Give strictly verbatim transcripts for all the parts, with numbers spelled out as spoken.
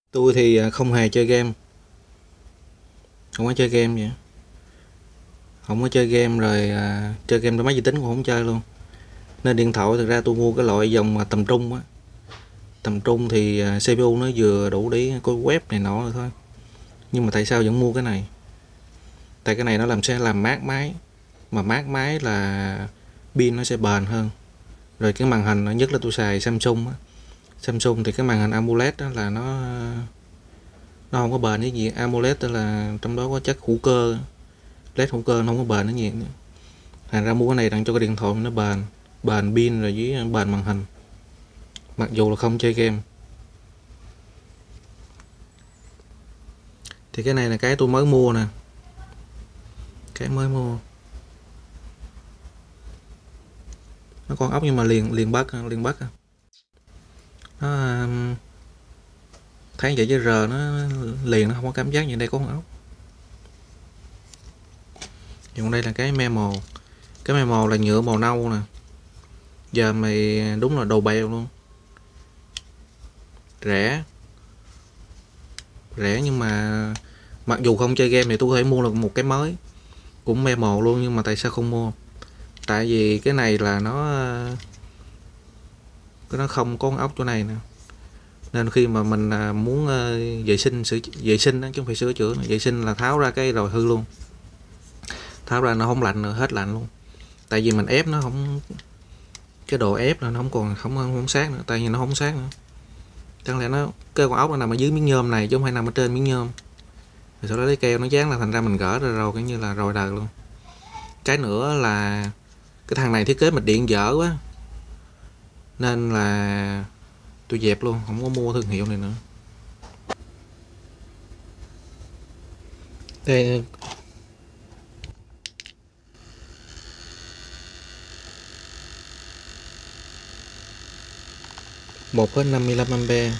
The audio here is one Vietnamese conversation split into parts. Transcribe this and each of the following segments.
Tôi thì không hề chơi game, không có chơi game vậy. Không có chơi game rồi à, chơi game trên máy vi tính cũng không chơi luôn. Nên điện thoại thực ra tôi mua cái loại dòng mà tầm trung á. Tầm trung thì à, xê pê u nó vừa đủ để có web này nọ rồi thôi. Nhưng mà tại sao vẫn mua cái này? Tại cái này nó làm sẽ làm mát máy. Mà mát máy là pin nó sẽ bền hơn. Rồi cái màn hình nhất là tôi xài Samsung á. Samsung thì cái màn hình AMOLED đó là nó nó không có bền cái gì. AMOLED tức là trong đó có chất hữu cơ, led hữu cơ nó không có bền nó nhiều nữa. Thành ra mua cái này đặng cho cái điện thoại nó bền, bền pin rồi với bền màn hình, mặc dù là không chơi game. Thì cái này là cái tôi mới mua nè, cái mới mua. Nó con ốc nhưng mà liền liền bắt liền bắt nó um, thấy vậy chứ r nó liền, nó không có cảm giác như đây có con ốc. Còn đây là cái memo, cái memo là nhựa màu nâu nè. Giờ mày đúng là đồ bèo luôn, rẻ rẻ nhưng mà mặc dù không chơi game thì tôi có thể mua được một cái mới cũng memo luôn, nhưng mà tại sao không mua? Tại vì cái này là nó cái nó không có con ốc chỗ này nè, nên khi mà mình muốn vệ sinh sửa vệ sinh đó, chứ không phải sửa chữa, vệ sinh là tháo ra cái rồi hư luôn, tháo ra nó không lạnh nữa, hết lạnh luôn. Tại vì mình ép nó không, cái độ ép là nó không còn không không, không sát nữa, tại vì nó không sát nữa. Chẳng lẽ nó cái con ốc nó nằm ở dưới miếng nhôm này chứ không phải nằm ở trên miếng nhôm. Rồi sau đó lấy keo nó dán là thành ra mình gỡ ra rồi coi như là rồi đời luôn. Cái nữa là cái thằng này thiết kế mạch điện dở quá, nên là tôi dẹp luôn, không có mua thương hiệu này nữa. Đây một phẩy năm mươi lăm ampe.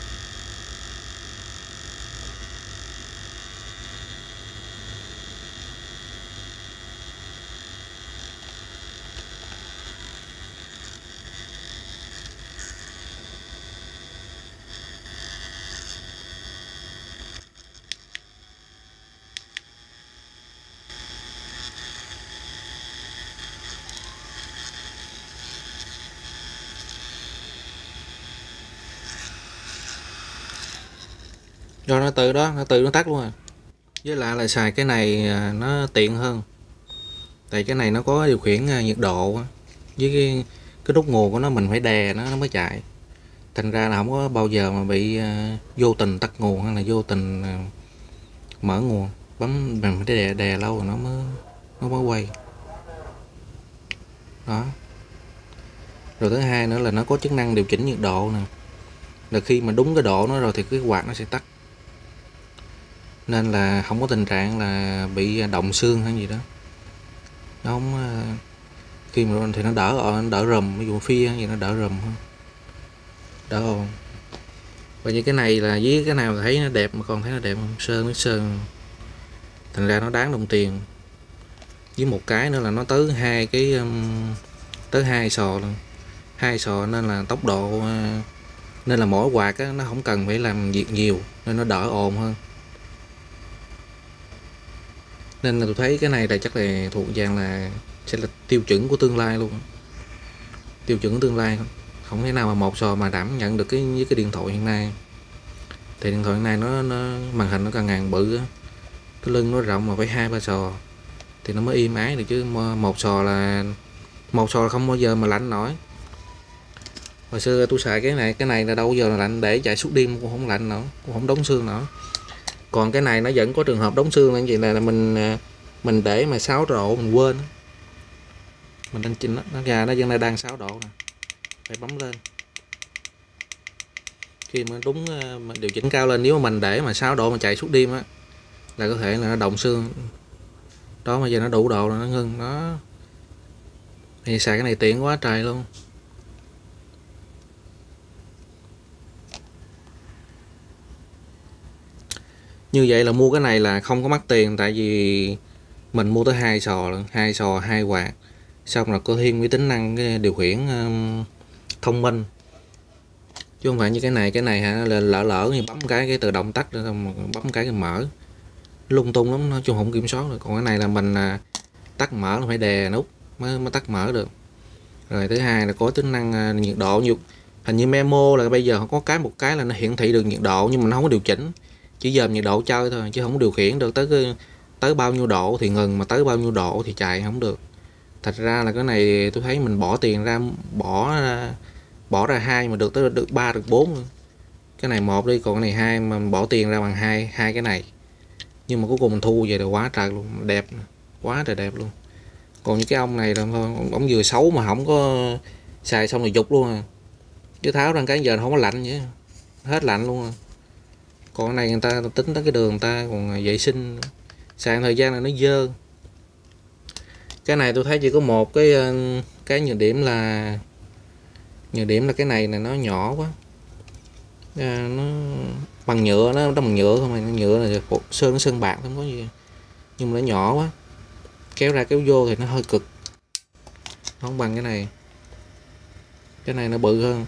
Rồi nó tự đó, nó tự nó tắt luôn à. Với lại là xài cái này nó tiện hơn. Tại cái này nó có điều khiển nhiệt độ với cái, cái nút nguồn của nó mình phải đè nó nó mới chạy. Thành ra là không có bao giờ mà bị uh, vô tình tắt nguồn hay là vô tình uh, mở nguồn. Bấm mình phải đè đè lâu rồi nó mới nó mới quay. Đó. Rồi thứ hai nữa là nó có chức năng điều chỉnh nhiệt độ nè. Là khi mà đúng cái độ nó rồi thì cái quạt nó sẽ tắt. Nên là không có tình trạng là bị động xương hay gì đó. Nó không uh, khi mà thì nó đỡ nó đỡ rầm, ví dụ phi gì nó đỡ rầm hơn, đỡ ồn. Và như cái này là với cái nào thấy nó đẹp mà còn thấy nó đẹp không, sơn nó sơn, thành ra nó đáng đồng tiền. Với một cái nữa là nó tới hai cái um, tới hai sò luôn, hai sò nên là tốc độ uh, nên là mỗi quạt á, nó không cần phải làm việc nhiều nên nó đỡ ồn hơn. Nên là tôi thấy cái này là chắc là thuộc dạng là sẽ là tiêu chuẩn của tương lai luôn, tiêu chuẩn tương lai. Không thể nào mà một sò mà đảm nhận được cái với cái điện thoại hiện nay. Thì điện thoại hiện nay nó, nó màn hình nó càng ngàn bự á, cái lưng nó rộng mà phải hai ba sò thì nó mới im ái được, chứ một sò là một sò là không bao giờ mà lạnh nổi. Hồi xưa tôi xài cái này, cái này là đâu giờ là lạnh, để chạy suốt đêm cũng không lạnh nữa, cũng không đóng xương nữa. Còn cái này nó vẫn có trường hợp đóng xương là gì, là mình mình để mà sáu độ mình quên, mình đang chỉnh nó, nó ra nó vẫn đang sáu độ nè, phải bấm lên. Khi mà đúng mà điều chỉnh cao lên, nếu mà mình để mà sáu độ mà chạy suốt đêm á là có thể là nó động xương đó, mà giờ nó đủ độ là nó ngưng. Nó thì xài cái này tiện quá trời luôn. Như vậy là mua cái này là không có mắc tiền, tại vì mình mua tới hai sò luôn, hai sò hai quạt, xong rồi có thêm cái tính năng cái điều khiển um, thông minh. chứ không phải như cái này. Cái này hả, là lỡ lỡ thì bấm cái cái tự động tắt, rồi xong bấm cái cái mở, lung tung lắm, nói chung không kiểm soát được. Còn cái này là mình à, tắt mở là phải đè nút mới mới tắt mở được. Rồi thứ hai là có tính năng à, nhiệt độ. Nhiều hình như memo là bây giờ có cái một cái là nó hiển thị được nhiệt độ, nhưng mà nó không có điều chỉnh, chỉ dòm nhiệt độ chơi thôi chứ không có điều khiển được tới cái, tới bao nhiêu độ thì ngừng, mà tới bao nhiêu độ thì chạy không được. Thật ra là cái này tôi thấy mình bỏ tiền ra, bỏ ra, bỏ ra hai mà được tới được ba được bốn luôn. Cái này một đi, còn cái này hai mà mình bỏ tiền ra bằng hai hai cái này, nhưng mà cuối cùng mình thu về là quá trời luôn, đẹp, quá trời đẹp luôn. Còn những cái ông này là thôi, ông vừa xấu mà không có xài xong rồi dục luôn à, chứ tháo ra cái giờ nó không có lạnh vậy, hết lạnh luôn à. Còn cái này người ta tính tới cái đường người ta còn vệ sinh, xài thời gian là nó dơ. Cái này tôi thấy chỉ có một cái cái nhược điểm là nhược điểm là cái này là nó nhỏ quá à, nó bằng nhựa, nó, nó bằng nhựa không, mà nhựa là sơn nó sơn bạc không có gì, nhưng mà nó nhỏ quá, kéo ra kéo vô thì nó hơi cực, không bằng cái này. Cái này nó bự hơn.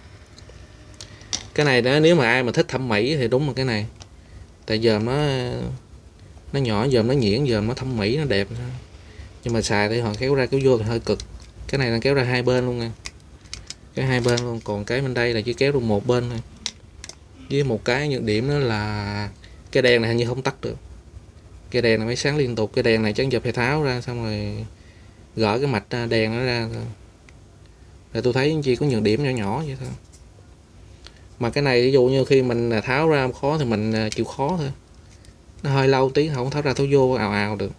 Cái này đó, nếu mà ai mà thích thẩm mỹ thì đúng là cái này, tại giờ nó nó nhỏ, giờ nó nhuyễn, giờ nó thẩm mỹ, nó đẹp, nhưng mà xài thì họ kéo ra kéo vô thì hơi cực. Cái này là kéo ra hai bên luôn nè, cái hai bên luôn. Còn cái bên đây là chỉ kéo được một bên thôi. Với một cái nhược điểm đó là cái đèn này hình như không tắt được, cái đèn này mới sáng liên tục. Cái đèn này chắc giờ phải tháo ra xong rồi gỡ cái mạch đèn nó ra thôi. Rồi tôi thấy chỉ có nhược điểm nhỏ nhỏ vậy thôi. Mà cái này ví dụ như khi mình tháo ra khó thì mình chịu khó thôi, nó hơi lâu tí không tháo ra tháo vô ào ào được.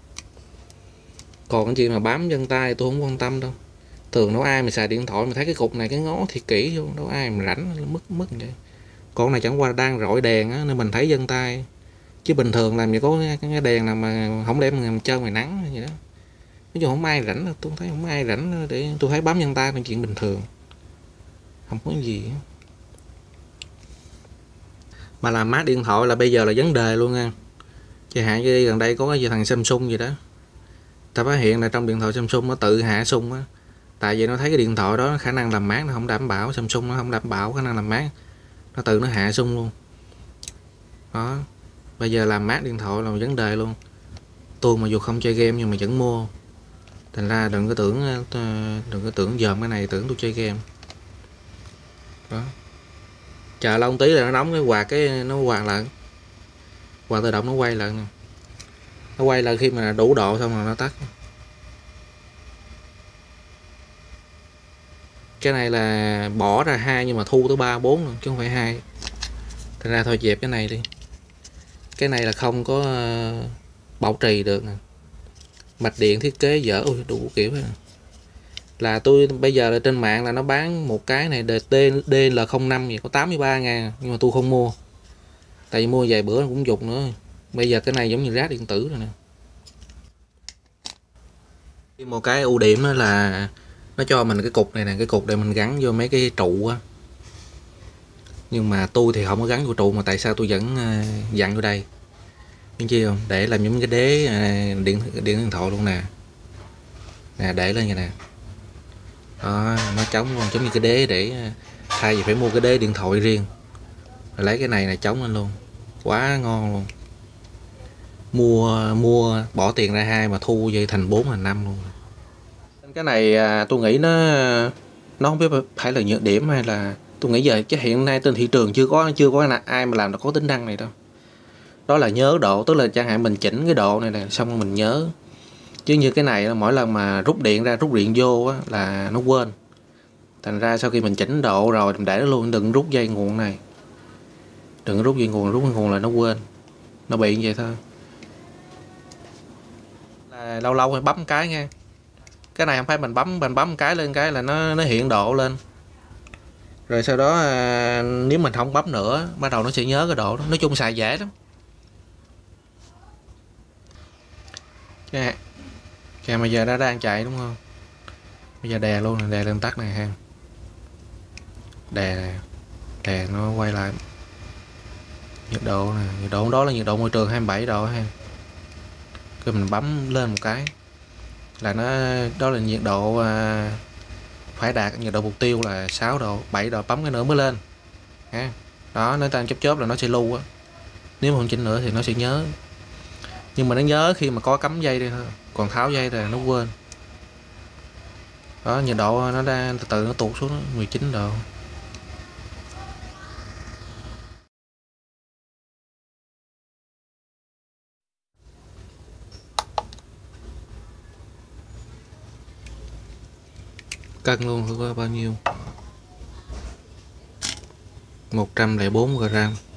Còn cái chuyện mà bám chân tay tôi không quan tâm đâu. Thường đâu ai mà xài điện thoại mà thấy cái cục này cái ngó thiệt kỹ vô, đâu ai mà rảnh mất mất vậy. Con này chẳng qua đang rọi đèn á, nên mình thấy chân tay, chứ bình thường làm gì có cái, cái đèn nào mà không để mình chơi ngoài nắng vậy đó. Nói chung không ai rảnh đâu, tôi thấy không ai rảnh để tôi thấy bám chân tay là chuyện bình thường, không có gì. Mà làm mát điện thoại là bây giờ là vấn đề luôn nha. Chẳng hạn như gần đây có cái gì thằng Samsung gì đó, ta phát hiện là trong điện thoại Samsung nó tự hạ sung á, tại vì nó thấy cái điện thoại đó khả năng làm mát nó không đảm bảo, Samsung nó không đảm bảo khả năng làm mát, nó tự nó hạ sung luôn đó. Bây giờ làm mát điện thoại là một vấn đề luôn. Tôi mà dù không chơi game nhưng mà vẫn mua, thành ra đừng có tưởng đừng có tưởng dòm cái này tưởng tôi chơi game đó. Chờ lâu tí là nó nóng cái quạt, cái nó quạt lại, quạt tự động nó quay lại nè, nó quay lại khi mà đủ độ xong rồi nó tắt. Cái này là bỏ ra hai nhưng mà thu tới ba bốn luôn chứ không phải hai, thành ra thôi dẹp cái này đi. Cái này là không có bảo trì được nè, mạch điện thiết kế dở, ôi đủ kiểu này. Là tôi bây giờ là trên mạng là nó bán một cái này D L không năm gì có tám mươi ba ngàn, nhưng mà tôi không mua, tại vì mua vài bữa nó cũng dục nữa. Bây giờ cái này giống như rác điện tử rồi nè. Một cái ưu điểm đó là nó cho mình cái cục này nè, cái cục để mình gắn vô mấy cái trụ á, nhưng mà tôi thì không có gắn vô trụ, mà tại sao tôi vẫn uh, dặn vô đây biết chi không, để làm những cái đế uh, điện điện điện thoại luôn nè, nè để lên như nè đó, nó chống luôn, giống như cái đế để uh, thay vì phải mua cái đế điện thoại riêng, rồi lấy cái này là chống lên luôn, quá ngon luôn. Mua mua bỏ tiền ra hai mà thu vậy thành bốn thành năm luôn. Cái này à, tôi nghĩ nó nó không biết phải là nhược điểm hay là, tôi nghĩ giờ chứ hiện nay trên thị trường chưa có chưa có ai mà làm được có tính năng này đâu. Đó là nhớ độ, tức là chẳng hạn mình chỉnh cái độ này nè xong rồi mình nhớ, chứ như cái này mỗi lần mà rút điện ra rút điện vô á, là nó quên, thành ra sau khi mình chỉnh độ rồi mình để nó luôn, đừng rút dây nguồn này, đừng rút dây nguồn, rút dây nguồn là nó quên, nó bị như vậy thôi. Là lâu lâu phải bấm cái nha, cái này không phải mình bấm mình bấm cái lên cái là nó nó hiện độ lên, rồi sau đó à, nếu mình không bấm nữa bắt đầu nó sẽ nhớ cái độ đó. Nói chung xài dễ lắm. Cái cái bây giờ đã đang chạy đúng không, bây giờ đè luôn, đè lên tắt này ha, đè đè nó quay lại nhiệt độ nè, nhiệt độ đó là nhiệt độ môi trường hai mươi bảy độ ha, rồi mình bấm lên một cái là nó, đó là nhiệt độ à, phải đạt nhiệt độ mục tiêu là sáu độ bảy độ, bấm cái nữa mới lên ha. Đó, nếu ta chớp chớp là nó sẽ lưu á, nếu mà không chỉnh nữa thì nó sẽ nhớ, nhưng mà nó nhớ khi mà có cắm dây đây thôi, còn tháo dây là nó quên. Đó, nhiệt độ nó đang từ từ nó tụt xuống đó, mười chín độ. Cân luôn thử coi bao nhiêu. Một trăm lẻ bốn gram.